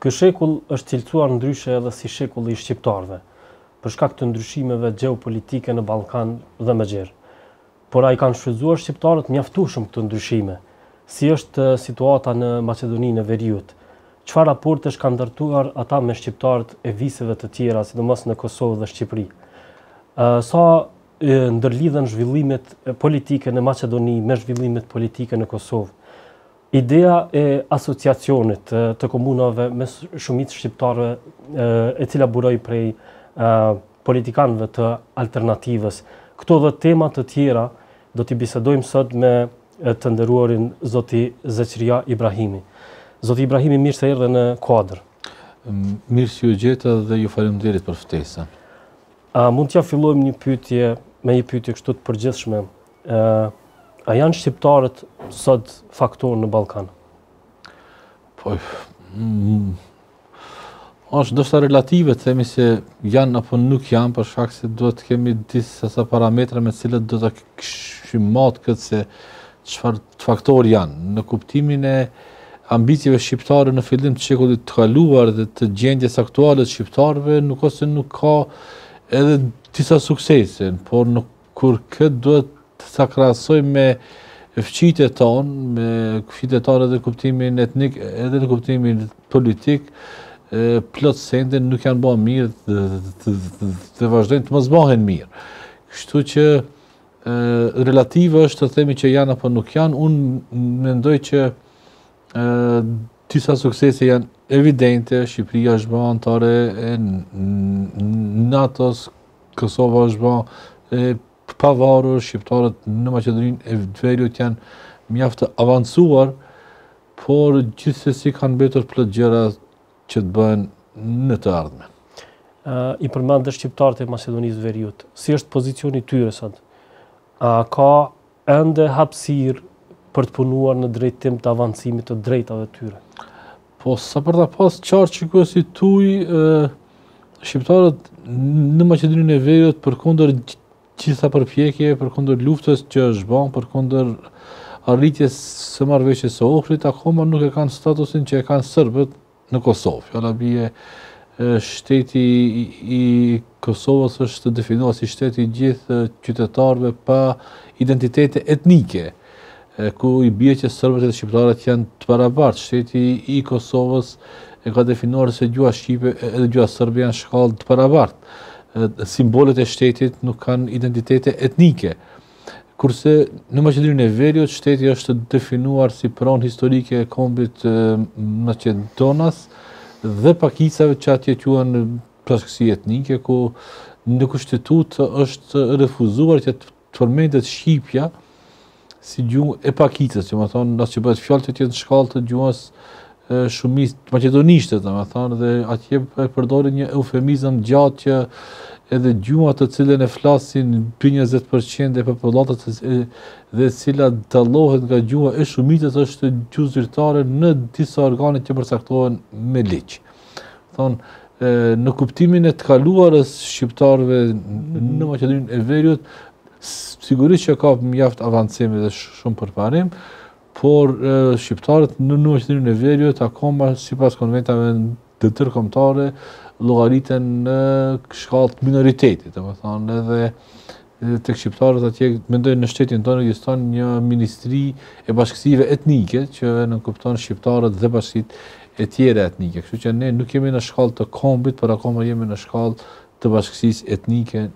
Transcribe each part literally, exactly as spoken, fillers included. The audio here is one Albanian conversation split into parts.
Ky shekull është cilësuar ndryshe edhe si shekulli i shqiptarëve, për shkak të ndryshimeve gjeopolitike në Ballkan dhe më gjerë. Por ai kanë shfrytzuar shqiptarët mjaftueshëm këto ndryshime, si është situata në Maqedoninë e Veriut. Çfarë raportesh kanë ndërtuar ata me shqiptarët e viseve të tjera, sidomos në Kosovë dhe Shqipëri? Sa ndërlidhen zhvillimet politike në Maqedoni me zhvillimet politike në Kosovë? Ideja e asociacionit të komunave me shumicë shqiptarëve, e cila buroi prej politikanëve të alternativës. Këto dhe tema të tjera do t'i bisedojmë sot me të nderuarin zoti Zeqeria Ibrahimi. Zoti Ibrahimi, mirë se erdhe në kuadër. Mirë që ju gjeta dhe ju faleminderit për ftesën. A mund t'ja fillojmë një pyetje me një pyetje kështu të përgjithshme? A janë shqiptarët sot faktor në Ballkan? Po, mm, është ndoshta relative të themi se janë apo nuk janë, për shkak se duhet të kemi disa parametra me të cilët do ta kishim mat këtë se çfarë faktor janë, në kuptimin e ambicieve shqiptare në fillim të shekullit të kaluar dhe të gjendjes aktuale të shqiptarëve, nuk ose nuk ka edhe disa suksese, por nuk kur këtë duhet të krahasojmë me fqitjet tonë, me fqitjet tonë edhe në kuptimin etnik, edhe në kuptimin politik, plot sende nuk janë bërë mirë dhe vazhdojnë të mos bëhen mirë. Kështu që relative është të themi që janë apo nuk janë. Unë mendoj që disa suksese janë evidente. Shqipëria është bërë anëtare e NATO-s, Kosova është bërë pavarur, shqiptarët në Maqedoninë e Veriut janë mjaft të avancuar, por gjithsesi kanë mbetur plot gjëra që të bëhen në të ardhmen. Uh, I përmendë shqiptarët e Maqedonisë Veriut. Si është pozicioni tyre sot? A ka ende hapësirë për të punuar në drejtim të avancimit të drejtave tyre? Po, sa për ta pas qartë që kjo si tuj, shqiptarët në Maqedoninë e Veriut përkundër gjitha përpjekje, përkundër luftës që është bën, përkundër arritjes së marrëveshjes së Ohrit, akoma nuk e kanë statusin që e kanë serbët në Kosovë. Fjala bie shteti i Kosovës është definuar si shteti i gjithë qytetarëve pa identitete etnike, ku i bie që serbët dhe shqiptarët janë të barabartë. Shteti i Kosovës e ka definuar se gjuha shqipe edhe gjuha serbe janë shkallë të barabartë. Simbolet e shtetit nuk kanë identitete etnike. Kurse në Maqedoninë e Veriut shteti është definuar si pronë historike e kombit Maqedonas dhe pakicave që atje quhen bashkësi etnike, ku në kushtetutë është refuzuar që të përmendet shqipja si gjuhë e pakicës, që më thonë, as që bëhet fjalë të tjetë në shkallë të gjuhës shumicë maqedonishte, dhe më thonë, dhe atje e përdorin një eufemizëm gjatë që edhe gjuhat të cilën e flasin njëzet përqind e popullatës dhe cila dallohet nga gjuha e shumicës është gjuhë zyrtare në disa organe që përcaktohen me ligj. Thonë, në kuptimin e të kaluarës shqiptarëve në Maqedoninë e Veriut, sigurisht që ka mjaft avancime dhe shumë përparim, por shqiptarët në Maqedoninë e Veriut akoma sipas konventave të tërkombëtare llogariten në shkallë minoritetit, domethënë edhe tek shqiptarët atje mendojnë në shtetin tonë ekziston një ministri e bashkësive etnike që nënkupton shqiptarët dhe bashkësitë e tjera etnike. Kështu që ne nuk jemi në shkallë të kombit, por akoma jemi në shkallë të bashkësisë etnike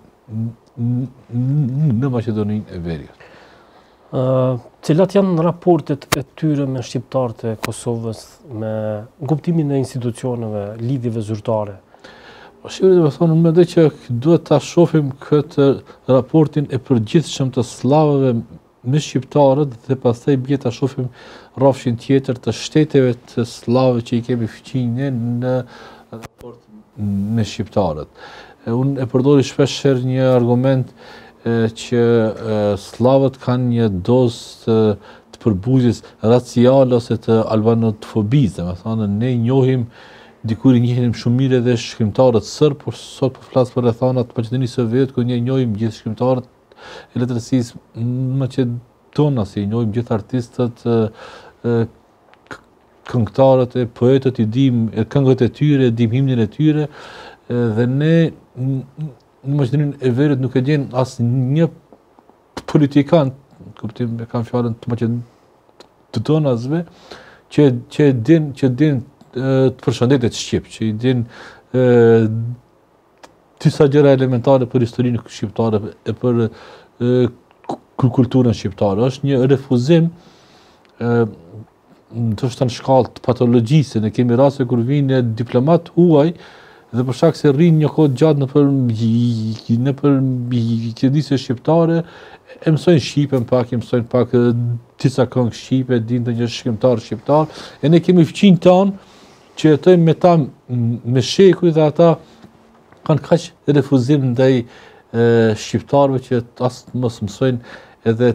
në Maqedoninë e Veriut. Uh, cilat janë raportet e tyre me shqiptarët e Kosovës, me kuptimin e institucioneve, lidhjeve zyrtare? Shqipëri dhe me thonë, unë mendoj që duhet ta shohim këtë raportin e përgjithshëm të slavëve me shqiptarët dhe pastaj bie ta shohim rrafshin tjetër të shteteve të slavëve që i kemi fqinje në raport me shqiptarët. Unë e përdori shpesh një argument që slavët kanë një dozë të, të përbuzjes raciale ose të albanofobisë, me thonë, ne njohim dikur i njihnim shumë mirë edhe shkrimtarët sërbë, por sot po flas për rrethanat Maqedonisë së Veriut, ku ne njohim gjithë shkrimtarët e letërsisë maqedonas, i njohim gjithë artistët këngëtarët e poetët i dim këngët e tyre, dim himnin e tyre, dhe ne në Maqedoninë e Veriut nuk e gjen asë një politikan, kuptim e kam fjalën të maqedonasve, që që din që din të përshëndetet shqip, që i din disa gjëra elementare për historinë shqiptare e për kulturën shqiptare. Është një refuzim ndoshta në shkallë të patologjisë, ne kemi raste kur vinë diplomat huaj dhe për shkak se rrinë një kohë gjatë në për në për mjedisje shqiptare, e mësojnë shqipen pak, e mësojnë pak disa këngë shqipe, dinë të një shkrimtar shqiptar, e ne kemi fëqinj tanë që jetojmë me ta me shekuj dhe ata kanë kaq refuzim ndaj shqiptarëve që asë mos mësojnë edhe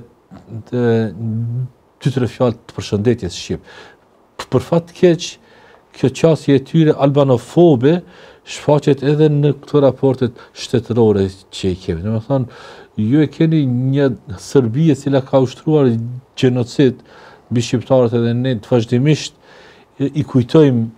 dy tre fjalë të përshëndetjes shqip. Për fat keq, kjo qasje e tyre albanofobe shfaqet edhe në këto raportet shtetërore që i kemi. Domethënë, ju e keni një Serbi e cila ka ushtruar gjenocid mbi shqiptarët edhe ne të vazhdimisht i kujtojmë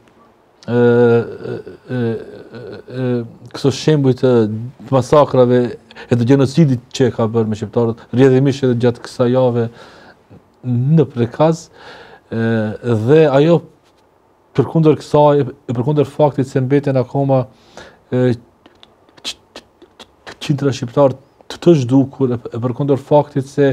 këto shembuj të masakrave e të gjenocidit që ka bërë me shqiptarët, rrjedhimisht edhe gjatë kësaj jave në prekaz, dhe ajo përkundër kësaj, përkundër faktit se mbeten akoma qindra shqiptar të të zhdukur, e përkundër faktit se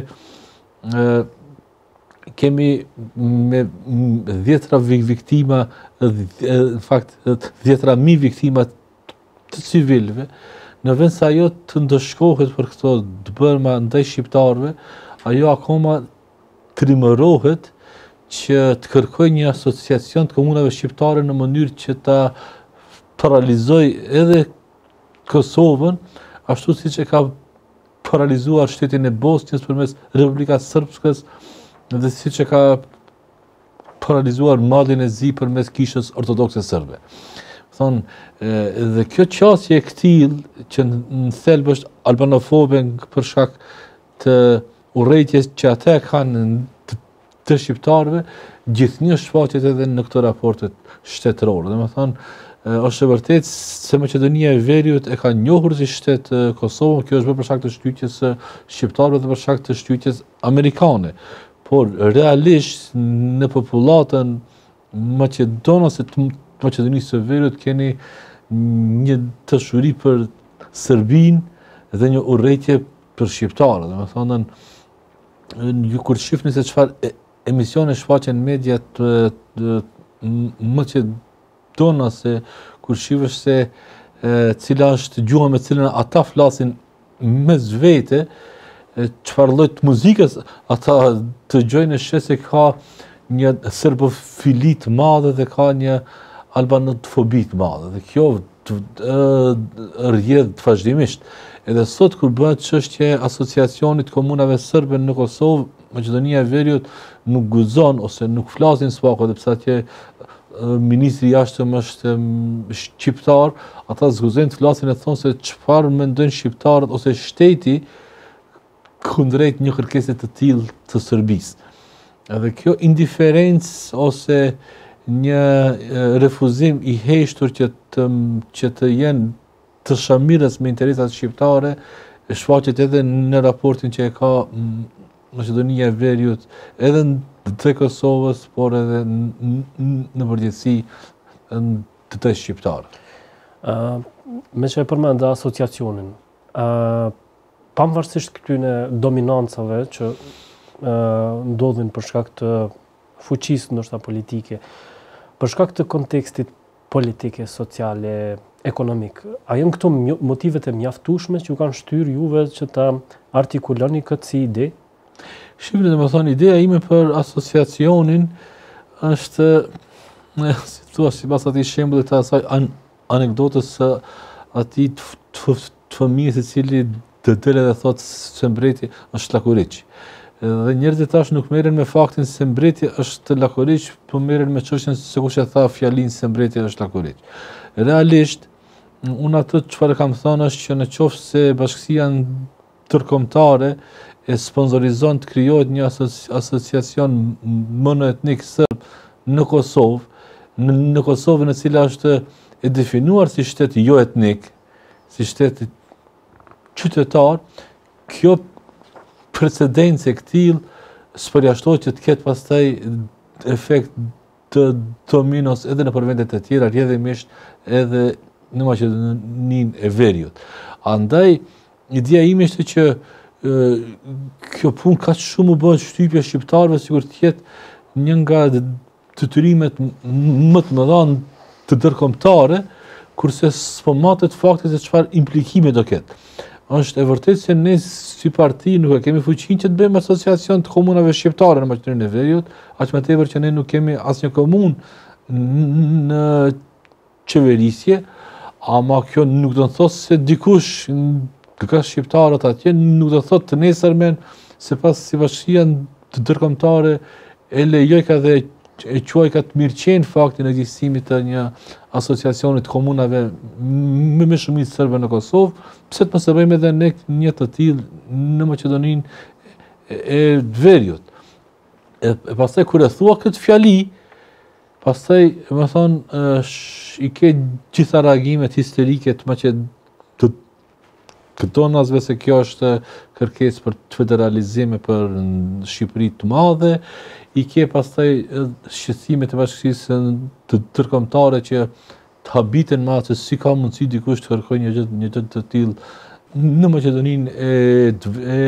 kemi me dhjetra viktima, në fakt dhjetra mi viktima të civilëve, në vend se ajo të ndëshkohet për këto dëbërma ndaj shqiptarëve, ajo akoma trimërohet që të kërkoj një asociacion të komunave shqiptare në mënyrë që ta paralizoj edhe Kosovën, ashtu si që ka paralizuar shtetin e Bosnjës përmes Republikës Srpskës, dhe si që ka paralizuar Malin e Zi përmes Kishës Ortodokse Serbe. Thonë, dhe kjo qasje e këtil, që në thelb është albanofobe për shkak të urrejtjes që ata kanë të shqiptarëve, gjithnjë shfaqet edhe në këto raportet shtetërore. Domethënë, është e vërtetë se Maqedonia e Veriut e ka njohur si shtet Kosovën, kjo është bërë për shkak të shtytjes së shqiptarëve dhe për shkak të shtytjes amerikane. Por realisht në popullatën maqedonase të Maqedonisë së Veriut keni një dashuri për Serbinë dhe një urrejtje për shqiptarët. Domethënë, ju kur shihni se çfarë emisione shfaqen mediat maqedonase, kur shihesh se cila është gjuha me cilën ata flasin mes vete, çfarë lloj të muzikës ata dëgjojnë, shes se ka një serbofili të madhe dhe ka një albanofobi të madhe. Dhe kjo rrjedh vazhdimisht. Edhe sot kur bëhet çështje asociacionit komunave serbe në Kosovë, Maqedonia e Veriut nuk guxon ose nuk flasin s'pako, sepse atje ministri i jashtëm është shqiptar, ata zguzojnë të flasin e thonë se çfarë mendojnë shqiptarët ose shteti kundrejt një kërkese të tillë të Serbisë. Edhe kjo indiferencë ose një refuzim i heshtur që të që të jenë të shamirës me interesat shqiptare, shfaqet edhe në raportin që e ka Maqedonia e Veriut, edhe të Kosovës, por edhe në përgjithësi të të shqiptarë. Me që e përmenda asociacionin, pavarësisht këtyre dominancave që ndodhin për shkak të fuqisë ndoshta politike, për shkak të kontekstit politike, sociale, ekonomik, a janë këto motivet e mjaftueshme që ju kanë shtyrë juve që ta artikuloni këtë si ide? Shqipëri, dhe më thonë, ideja ime për asociacionin është, si të thua, si pas ati shembullit të asaj an anekdotës së ati të fëmijës i cili të dele dhe thotë se mbreti është lakuriq. Dhe njerëzit tash nuk merren me faktin se mbreti është lakuriq, po merren me çështjen se kush e tha fjalin se mbreti është lakuriq. Realisht, unë atë çfarë kam thënë është që në qoftë se bashkësia ndërkombëtare e sponsorizon të krijohet një asociacion monoetnik serb në Kosovë, në, në Kosovën e cila është e definuar si shtet jo etnik, si shtet qytetar, kjo precedencë e këtillë s'përjashtohet që të ketë pastaj efekt të dominos edhe në vendet e tjera, rrjedhimisht edhe në Maqedoninë e Veriut. Andaj, ideja ime është që e, kjo punë ka shumë u bën shtypje shqiptarëve, sikur të jetë një nga detyrimet më të mëdha të ndërkombëtare, kurse s'po matet fakti se çfarë implikime do ketë. Është e vërtetë se ne si parti nuk e kemi fuqinë që të bëjmë asociacion të komunave shqiptare në Maqedoninë e Veriut, aq më tepër që ne nuk kemi asnjë komunë në qeverisje, ama kjo nuk do të thotë se dikush nga shqiptarët atje nuk do të thotë të nesërmen sipas si bashkia të ndërkombëtare e lejoj ka dhe e quaj ka të mirëqenë faktin e ekzistimit të një asociacioni të komunave me më shumicë serbe në Kosovë, pse të mos e bëjmë edhe ne një të tillë në Maqedoninë e Veriut. E, e pastaj kur e thua këtë fjali, pastaj më thon i ke gjitha reagimet histerike të Maqed të këtonasve se kjo është kërkesë për federalizim për Shqipëri të madhe, i ke pastaj shqetësimet e bashkësisë të ndërkombëtare që të habiten me atë se si ka mundësi dikush të kërkojë një gjë një gjë të tillë në Maqedoninë e e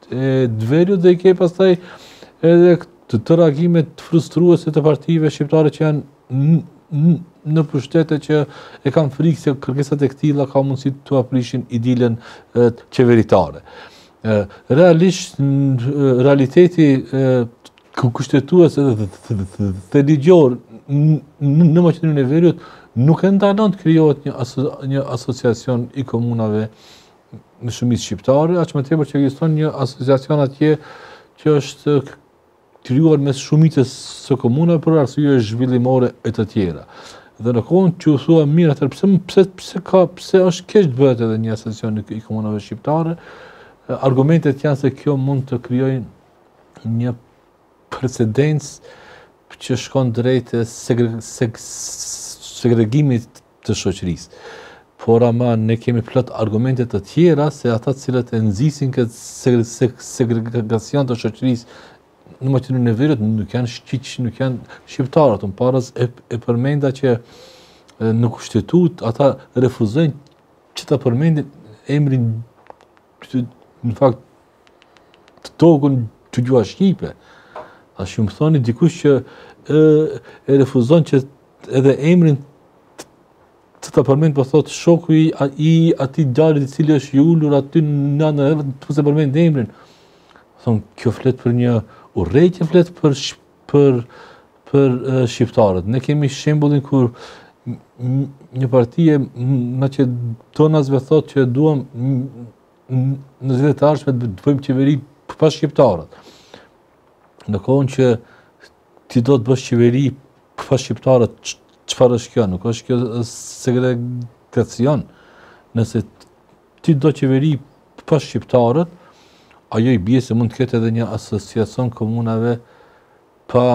e Veriut, dhe i ke pastaj edhe të, të reagimet frustruese të partive shqiptare që janë në pushtete që e kanë frikë se kërkesat e këtilla ka mundësi të aprishin idilën qeveritare. Realisht, realiteti kushtetues dhe ligjor në Maqedoninë e Veriut nuk e ndalon të krijohet një, aso, një asociacion i komunave në shumicë shqiptare, aq më tepër që ekziston një asociacion atje që është krijuar mes shumicës së komunave për arsye zhvillimore e të tjera. Dhe në kohën që u thua mirë atë pse pse pse ka pse është keq të bëhet edhe një asociacion i komunave shqiptare, argumentet janë se kjo mund të krijojë një precedencë që shkon drejt segre, seg, segregimit të shoqërisë. Por ama ne kemi plot argumente të tjera se ata të cilët e nxisin këtë seg, seg, segregacion të shoqërisë në Maqedoninë e Veriut nuk janë shqiq, nuk janë shqiptarët. Unë paras e, e përmenda që në kushtetut ata refuzojnë që ta përmendin emrin në fakt të tokën të gjua shqipe. A shumë thoni dikush që e, e refuzon që edhe emrin të, të ta përmend, po thot shoku i, i atij djalit i cili është i ulur aty në anë të se përmend emrin. Thon kjo flet për një urrejtje, flet për për për uh, shqiptarët. Ne kemi shembullin kur një parti e Maqedonasve thot që duam në vitet e ardhshme të bëjmë qeveri pa shqiptarët. Në kohën që ti do të bësh qeveri pa shqiptarët, çfarë është kjo? Nuk është kjo segregacion. Nëse ti do qeveri pa shqiptarët, ajo i bie se mund të ketë edhe një asociacion komunave pa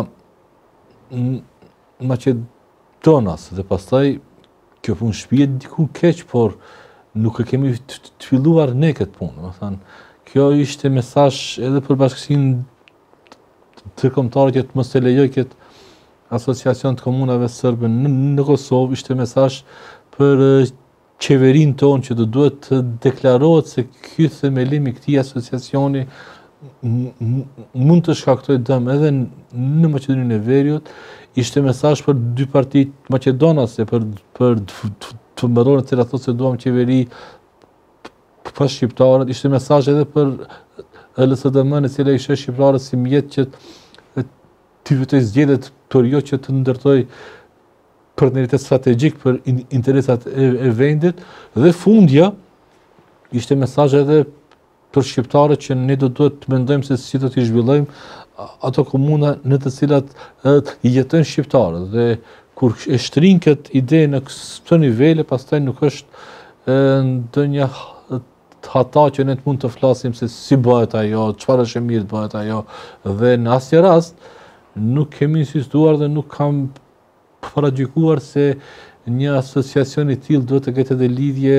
Maqedonas, dhe pastaj kjo punë shpihet diku keq, por nuk e kemi të filluar ne këtë punë. Do thënë, kjo ishte mesazh edhe për bashkësinë ndërkombëtare që të mos e lejoj këtë asociacion të komunave serbe në, në Kosovë, ishte mesazh për qeverinë tonë që do duhet të deklarohet se ky themelim i këtij asociacioni mund të shkaktojë dëm edhe në Maqedoninë e Veriut. Ishte mesazh për dy partitë maqedonase, për për të mbërorën të thotë se duam qeveri pa shqiptarët. Ishte mesazh edhe për L S D M-n, e cila ishte shqiptare si mjet që të fitoj zgjedhjet për jo që të ndërtoj partneritet strategjik për interesat e, e vendit, dhe fundja ishte mesazh edhe për shqiptarët që ne do duhet të mendojmë se si do t'i zhvillojmë ato komuna në të cilat i jetojnë shqiptarët, dhe kur e shtrin këtë ide në këto nivele, pastaj nuk është ndonjë hata që ne të mund të flasim se si bëhet ajo, çfarë është e mirë të bëhet ajo, dhe në asnjë rast nuk kemi insistuar dhe nuk kam paragjykuar se një asociacion i tillë duhet të ketë edhe lidhje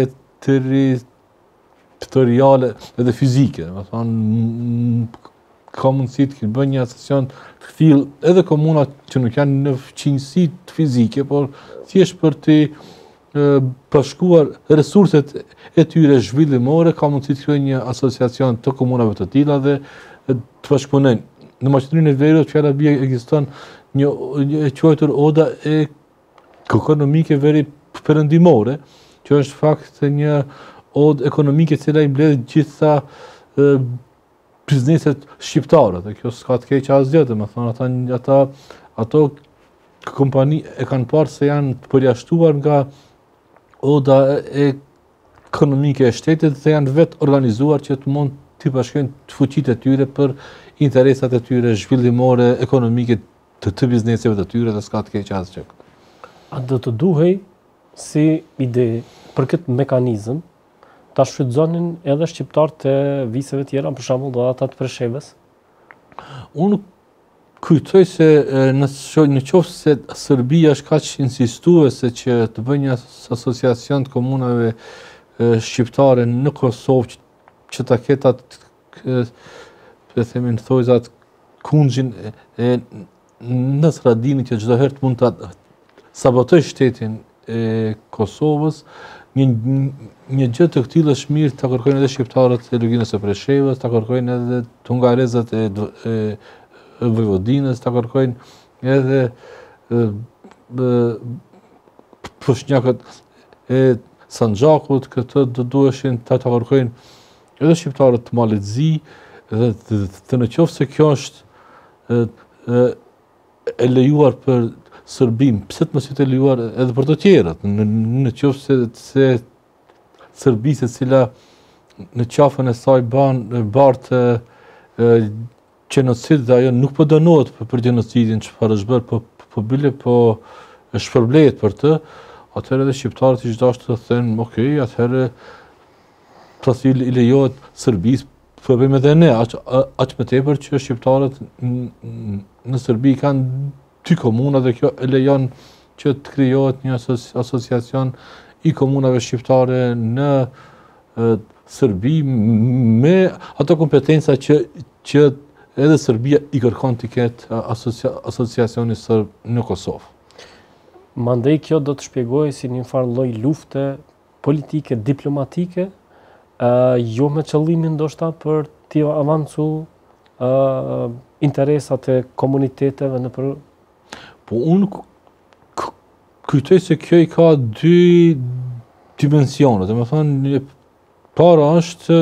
territoriale edhe fizike. Do të thonë ka mundësi të bëjë një asociacion të tillë edhe komuna që nuk janë në fqinjësi fizike, por thjesht për të bashkuar resurset e tyre zhvillimore, ka mundësi të krijojë një asociacion të komunave të tilla dhe të bashkëpunojnë. Në Maqedoninë e Veriut fjala bie ekziston një, një e quajtur oda e ekonomike veri perëndimore, që është fakt një odë ekonomike e cila i mbledh gjitha e, bizneset shqiptare, dhe kjo s'ka të keq asgjë, domethënë ata ata ato kompani e kanë parë se janë përjashtuar nga oda e ekonomike e shtetit dhe janë vetë organizuar që të mund të bashkojnë të fuqitë e tyre për interesat e tyre zhvillimore, ekonomike të të bizneseve të tyre dhe s'ka të keq asgjë. A do të duhej si ide për këtë mekanizëm ta shfrytëzonin edhe shqiptarët e viseve tjera, për shembull do ata të Preshevës? Unë kujtoj se në, në qoftë se Serbia është kaq insistuese që të bëjë një asociacion të komunave shqiptare në Kosovë që ta ketë atë, le themi në thojzat kunxhin e në Sradini që çdo herë mund ta sabotojë shtetin e Kosovës, një një gjë të këtillë është mirë ta kërkojnë edhe shqiptarët e Luginës së Preshevës, ta kërkojnë edhe hungarezët e, e Vojvodinës, ta kërkojnë edhe pushnjakët e Sanxhakut, këtë do duheshin ta ta kërkojnë edhe shqiptarët të Malizi, dhe të, të në qoftë se kjo është e, e, e lejuar për Serbin, pse të mos jetë e lejuar edhe për të tjerët, në, në qoftë se, se Serbisë e cila në qafën e saj ban bartë gjenocid dhe ajo nuk po dënohet për, për gjenocidin çfarë është bërë, po po bile po shpërblehet për të, atëherë edhe shqiptarët i dashur të thënë, ok, atëherë pasi i lejohet Serbisë, po bëjmë edhe ne, aq aq më tepër që shqiptarët në Serbi kanë dy komuna dhe kjo e lejon që të krijohet një asociacion i komunave shqiptare në e, Serbi me ato kompetenca që që edhe Serbia i kërkon të ketë asocia, asociacioni sërb në Kosovë. Mandej kjo do të shpjegojë si një farë lloj lufte politike, diplomatike, uh, jo me qëllimin ndoshta për të avancu uh, interesat e komuniteteve në për... Po unë kujtoj se kjo i ka dy dimensione, dhe me thënë, para është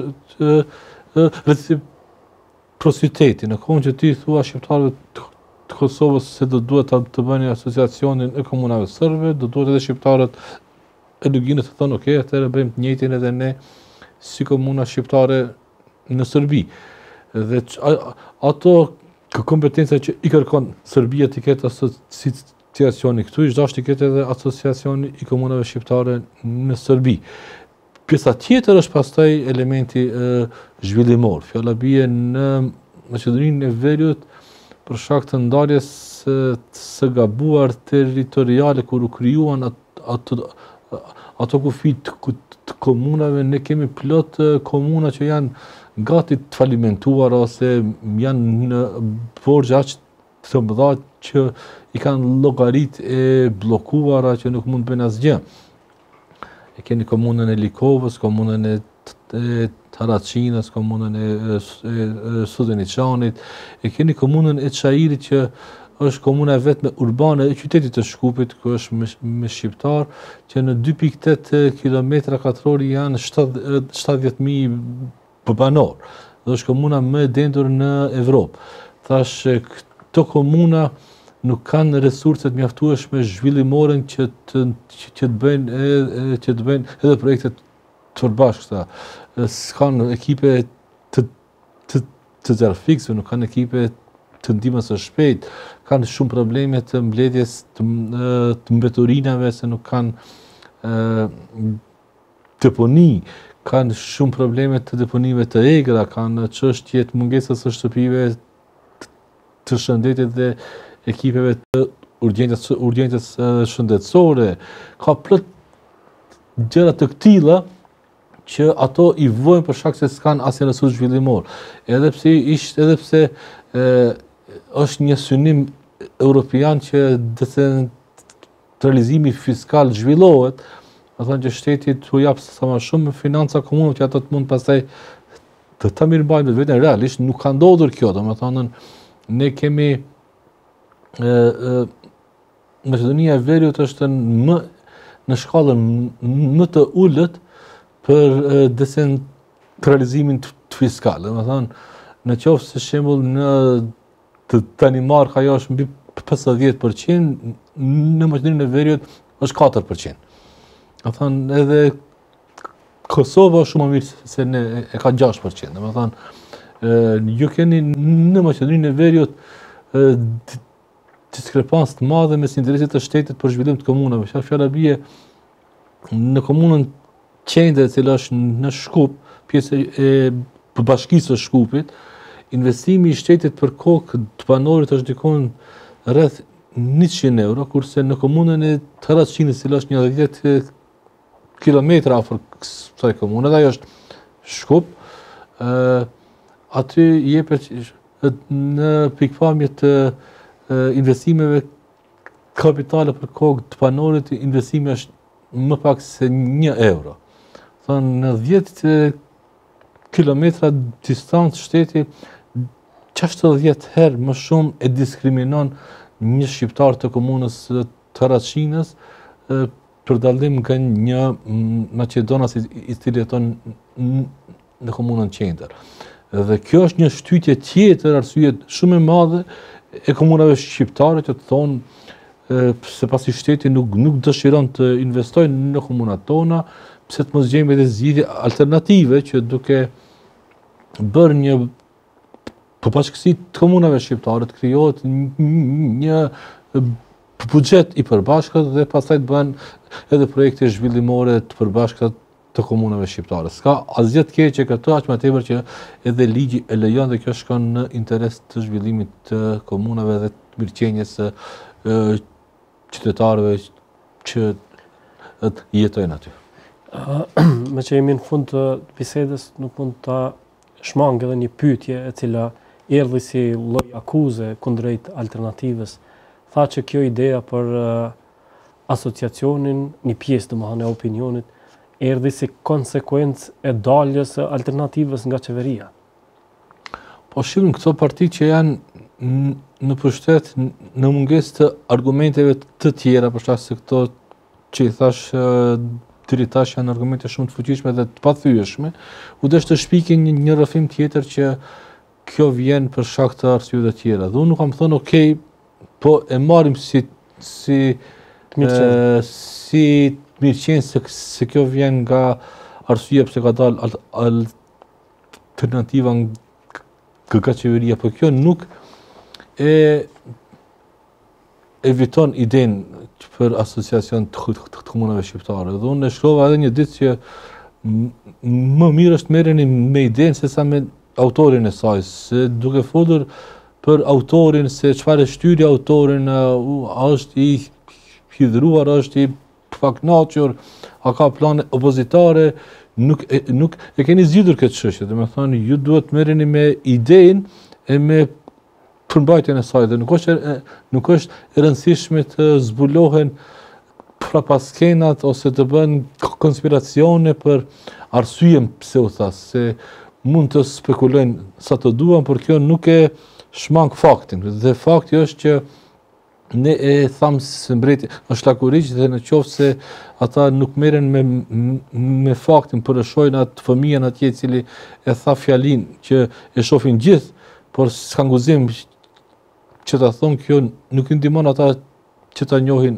reciprociteti, në kohën që ti thua shqiptarëve të Kosovës se do duhet të bëni asociacionin e komunave sërbe, do duhet edhe shqiptarët e Luginës të thonë, ok, atëherë bëjmë të njëjtin edhe ne si komuna shqiptare në Serbi. Dhe ato kompetenca që i kërkon Serbia të ketë asociacioni këtu, i dashur të ketë edhe asociacioni i komunave shqiptare në Serbi. Pjesa tjetër është pastaj elementi e, zhvillimor. Fjala bie në Maqedoninë e Veriut për shkak të ndarjes së, së gabuar territoriale kur u krijuan ato ato kufi të, të komunave, ne kemi plot komuna që janë gati të falimentuar ose janë në borxhe aq të mëdha që i kanë llogaritë e bllokuara që nuk mund të bëjnë asgjë. E keni komunën e Likovës, komunën e, e Taracinës, komunën e, e, e Studeniçanit, e keni komunën e Çairit që është komuna vetme urbane e qytetit të Shkupit, ku është me, me shqiptar, që në dy pikë tetë kilometra katror janë shtatëdhjetë mijë banor. Dhe është komuna më e dendur në Evropë. Thash, këto komuna nuk kanë resurset mjaftueshme zhvillimore që të që të bëjnë edhe që të bëjnë edhe projekte të përbashkëta. S'kanë ekipe të të të zjarfikse, nuk kanë ekipe të ndihmës së shpejtë, kanë shumë probleme të mbledhjes të, të mbeturinave se nuk kanë ë deponi, kanë shumë probleme të deponive të egra, kanë çështje të mungesës së shtëpive të shëndetit dhe ekipeve të urgjencës urgjencës shëndetësore. Ka plot gjëra të këtilla që ato i vojnë për shkak se s'kan asnjë resurs zhvillimor. Edhe pse ishte edhe pse e, është një synim europian që decentralizimi fiskal zhvillohet, do thonë që shteti t'u jap sa më shumë financa komunave që ato të mund pastaj të ta mirëmbajnë vetën. Realisht nuk ka ndodhur kjo, domethënë ne kemi e, e, Maqedonia e Veriut është më në shkallën më të ulët për decentralizimin fiskal. Domethënë në qoftë se shembull në Danimarka ajo është mbi pesëdhjetë përqind, në Maqedoninë e Veriut është katër përqind. Domethënë edhe Kosova është shumë më mirë se ne e ka gjashtë përqind. Domethënë ju keni në Maqedoninë e Veriut diskrepancë të madhe mes interesit të shtetit për zhvillim të komunave. Çfarë fjala bie në komunën Qendër, e cila është në Shkup, pjesë e bashkisë së Shkupit, investimi i shtetit për kokë të banorit është dikon rreth njëqind euro, kurse në komunën e Taraçinës, e cila është një dhjetë kilometra afër kësaj komune, dhe ajo është Shkup, ë aty jepet në pikpamje të investimeve kapitale për kokë të banorit, investimi është më pak se një euro. Thonë, në dhjetë kilometra distancë shteti gjashtëdhjetë herë më shumë e diskriminon një shqiptar të komunës të Taraçinës për dallim nga një maqedonas i cili jeton në komunën Qendër. Dhe kjo është një shtytje tjetër, arsye shumë e madhe e komunave shqiptare që të thonë se pasi shteti nuk, nuk dëshiron të investojnë në komunat tona, pse të mos gjejmë edhe zgjidhje alternative që duke bërë një përbashkësi të komunave shqiptare të krijohet një buxhet i përbashkët dhe pastaj të bëhen edhe projekte zhvillimore të përbashkëta të komunave shqiptare. S'ka asgjë të keqe këtu, aq më tepër që edhe ligji e lejon dhe kjo shkon në interes të zhvillimit të komunave dhe të mirëqenies së qytetarëve që jetojnë aty. Me që jemi në fund të bisedës, nuk mund të shmangë edhe një pyetje e cila erdhi si lloj akuze kundrejt alternativës. Tha që kjo ideja për asociacionin, një pjesë domethënë e opinionit, erdhi si konsekuencë e daljes së alternativës nga qeveria. Po shihim këto parti që janë në pushtet në mungesë të argumenteve të tjera, për shkak se këto që i thash deri tash janë argumente shumë të fuqishme dhe të pathyeshme, u desh të shpikin një, një rrëfim tjetër që kjo vjen për shkak të arsyeve të tjera. Dhe unë nuk kam thënë okay, po e marrim si si e, si mirëqenë se, se kjo vjen nga arsye pse ka dalë alternativa nga qeveria, po kjo nuk e eviton idenë për asociacion të komunave shqiptare. Dhe unë e shkrova edhe një ditë që më mirë është merreni me idenë se sa me autorin e saj, se duke folur për autorin, se çfarë shtyri autorin, a është i hidhruar, a është i paknaqur, a ka plane opozitare, nuk e, nuk e keni zgjidhur këtë çështje. Domethënë, ju duhet të merreni me idenë e me përmbajtjen e saj, dhe nuk është nuk është e rëndësishme të zbulohen prapaskenat ose të bën konspiracione për arsyen pse u tha, se mund të spekulojnë sa të duan, por kjo nuk e shmang faktin. Dhe fakti është që ne e thamë se mbreti është lakuriq, dhe në qoftë se ata nuk merren me me faktin, përshojnë atë fëmijën atje i cili e tha fjalin që e shohin gjithë, por s'ka nguzim që ta thonë, kjo nuk i ndihmon ata që ta njohin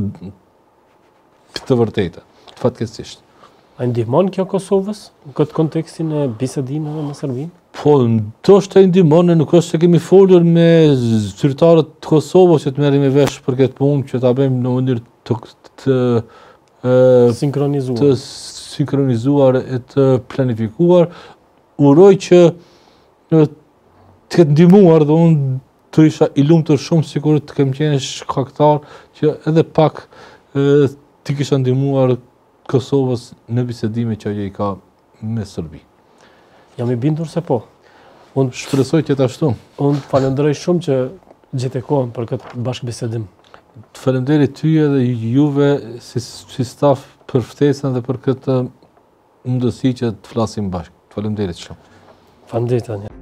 të vërtetë, fatkeqësisht. A ndihmon kjo Kosovës në këtë kontekstin e bisedimeve me Serbinë? Po, ndoshta i ndihmon, nuk është se kemi folur me zyrtarët të Kosovës që të merremi vesh për këtë punë, që ta bëjmë në mënyrë të, të, të sinkronizuar, të sinkronizuar e të planifikuar. Uroj që të ketë ndihmuar, dhe unë të isha i lumtur shumë sikur të kem qenë shkaktar që edhe pak e, ti kisha ndihmuar Kosovës në bisedimin që ajo i ka me Serbi. Jam i bindur se po. Unë shpresoj që të ashtu. Unë falenderoj shumë që gjete kohën për këtë bashkëbisedim. Të falenderit tyje dhe juve si, si staf për ftesën dhe për këtë mundësi që të flasim bashkë. Të falenderit shumë. Faleminderit.